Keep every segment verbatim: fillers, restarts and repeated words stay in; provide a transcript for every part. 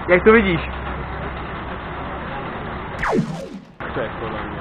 Jak to vidíš? To je podle mě.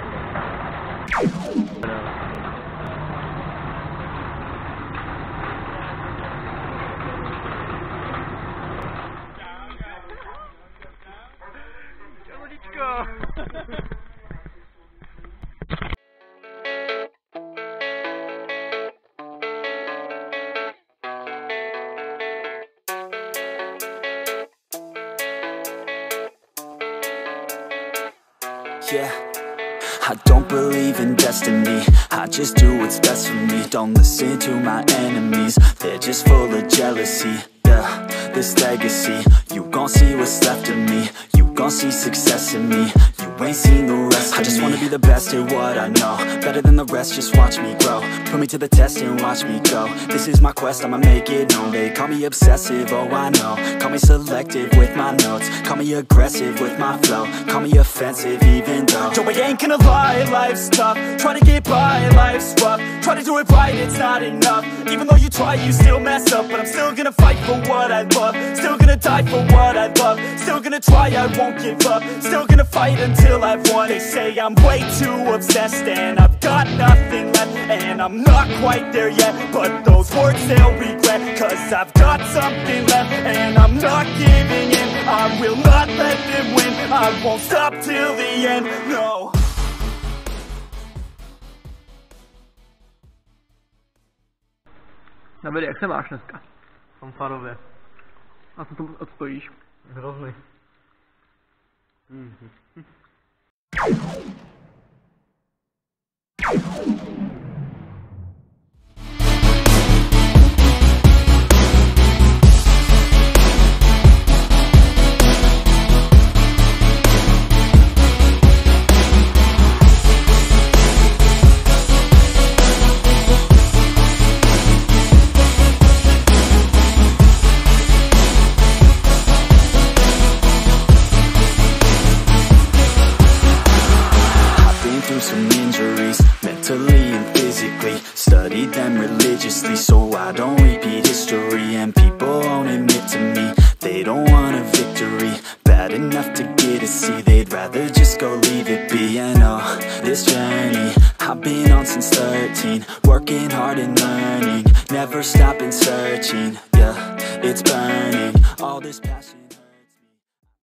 Yeah, I don't believe in destiny, I just do what's best for me. Don't listen to my enemies, they're just full of jealousy. Yeah, this legacy, you gon' see what's left of me. You gon' see success in me, you ain't seen the rest of me. I just wanna be the best at what I know, better than the rest, just watch me grow. Put me to the test and watch me go. This is my quest, I'ma make it known. They call me obsessive, oh I know. Call me selective with my notes, call me aggressive with my flow. Call me offensive even though Yo, I ain't gonna lie, life's tough. Try to get by, life's rough. Try to do it right, it's not enough. Even though you try, you still mess up. But I'm still gonna fight for what I love. Still gonna die for what I love. Still gonna try, I won't give up. Still gonna fight until I've won. They say I'm way too obsessed and I've got nothing left, and I'm not quite there yet, but those words they'll regret. Cause I've got something left and I'm not giving in. I will not let them win, I won't stop till the end, no. Davide, jak se máš dneska? Fanfarově. A co to odstojíš? Hrozný. Some injuries, mentally and physically. Studied them religiously so I don't repeat history. And people won't admit to me they don't want a victory bad enough to get a C. They'd rather just go leave it be. And oh, this journey I've been on since thirteen, working hard and learning, never stopping searching. Yeah, it's burning, all this passion.